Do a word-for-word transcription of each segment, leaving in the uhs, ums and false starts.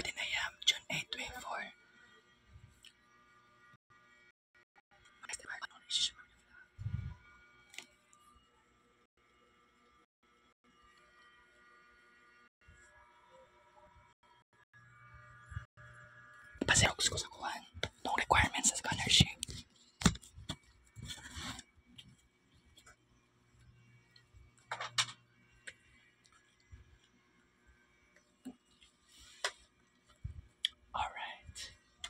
fifteen a m, June eighth, twenty-four. Paserox ko sa kuhan. Itong requirements sa scholarship. Alright.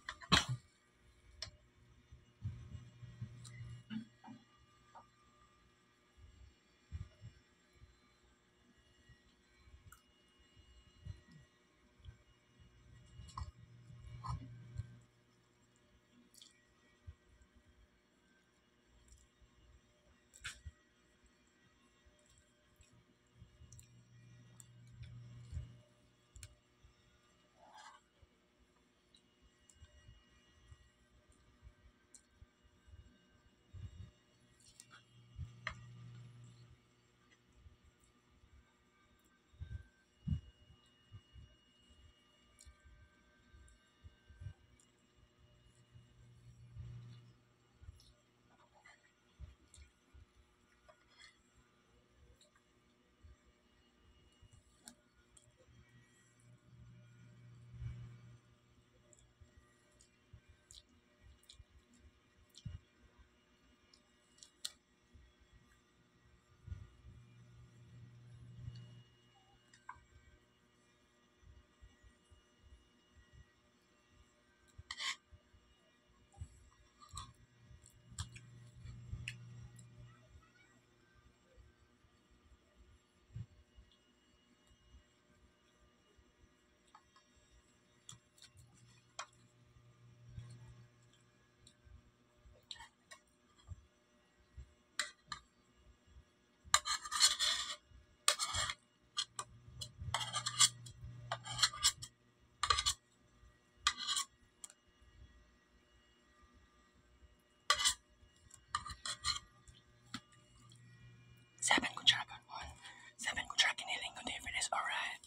Seven kutsara one. Seven kutsara kiniling ko different is alright.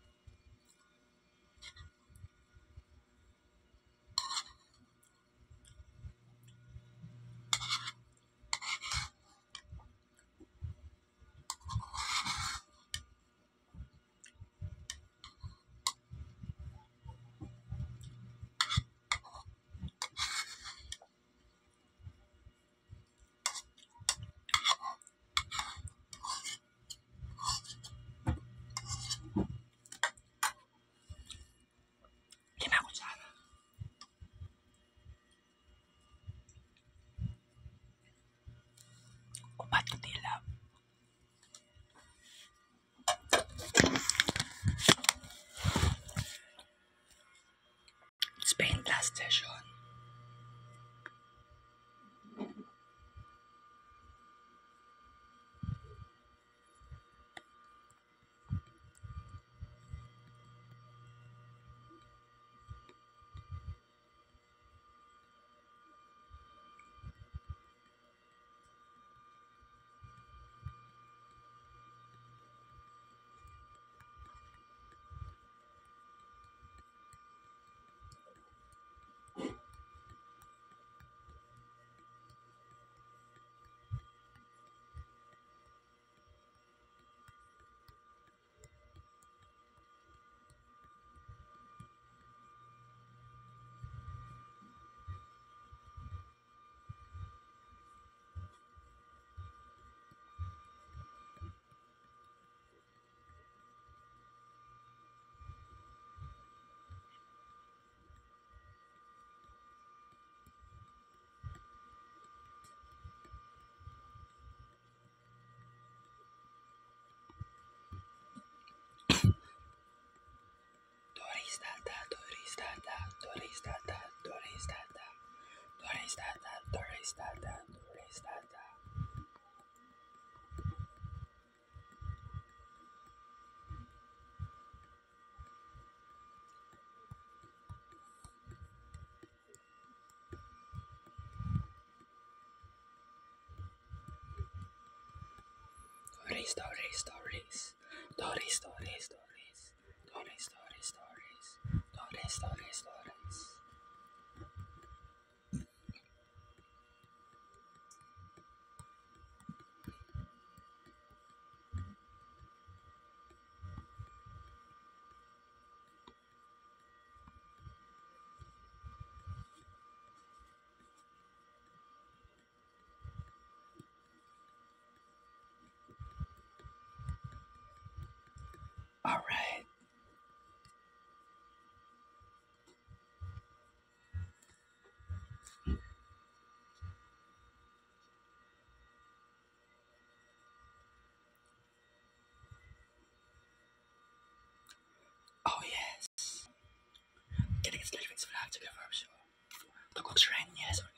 Lima kutsara. Upat kutilap. Spain last session. Doris data, Doris data, Doris data, Doris data, Doris data, Doris data, Doris data. Doris, Doris, Doris, Doris, Doris, Doris, Doris, Doris, Doris, Doris, stories, stories, stories. All right. Oh yes. Getting its living flag to give up show. The good train, yes.